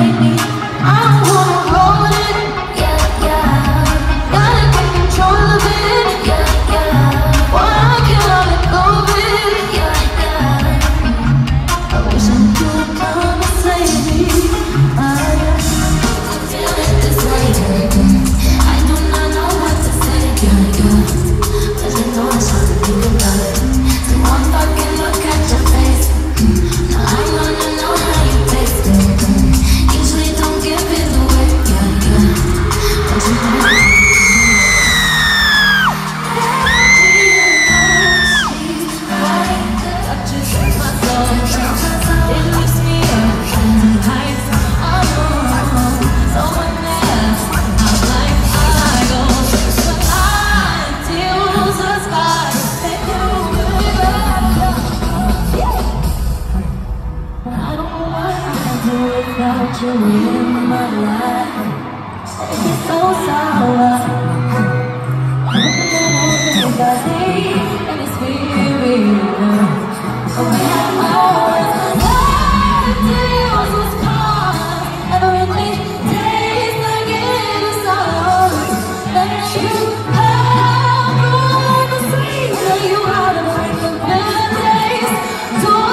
you in my life. It's so sour. Everybody in the spirit. We have always the deals was caught. Everything tastes like it's sour. Then you have the sweet. Now you are the freaking bitter taste. So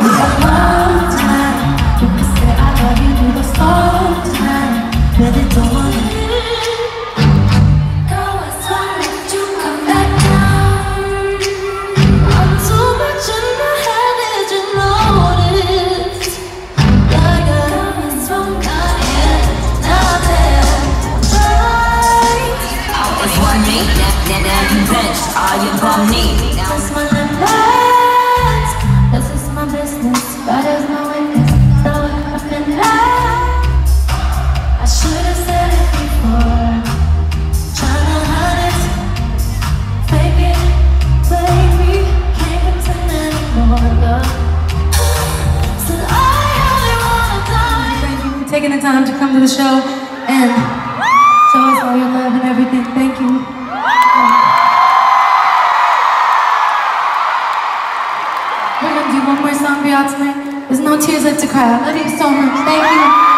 That's my limit. This is my business. But there's no witness. So I've been lied. I should have said it before. Tryna hide it, fake it, baby. Can't pretend anymore. Said I only wanna die. Thank you for taking the time to come to the show and show us all your love and everything. Thank you. We're gonna do one more song for y'all tonight. There's no tears left to cry. I love you so much. Thank you.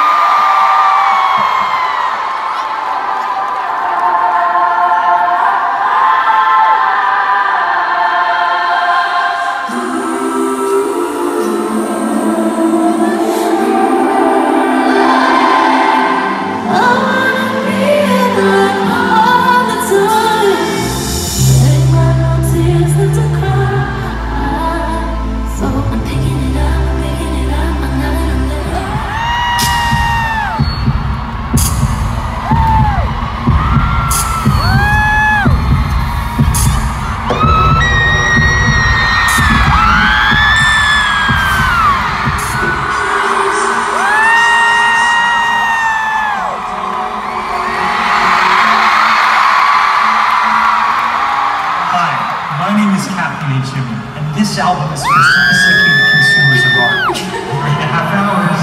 And this album is specifically to consumers of art. 3.5 hours.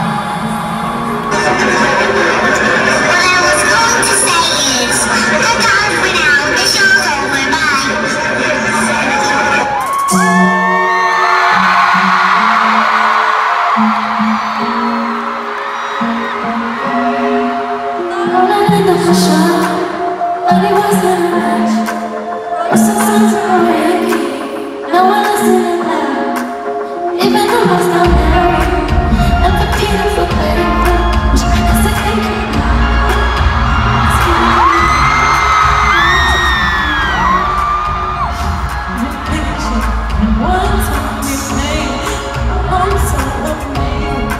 What I was going to say is, the time went out, the show's over, bye. Rolling in the show, but it wasn't much. What's the sense of it? No one listening now. Even though I was not married, I'm competing for favor. Cause I think you know. One time we made, one time of me.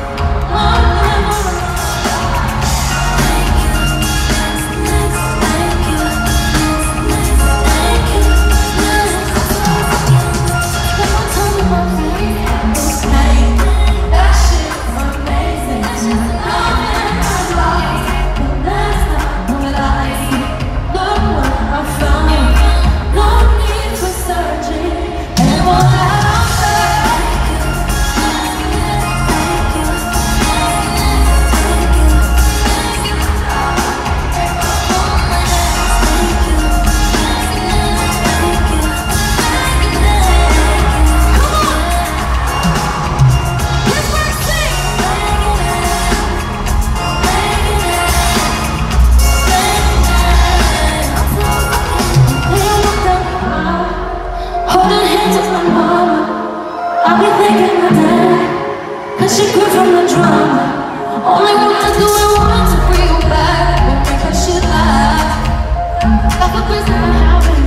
I'll be thinking of that, cause she grew from the drama. Only wanted to do it once to bring her back, but because she lied. Like a prison I have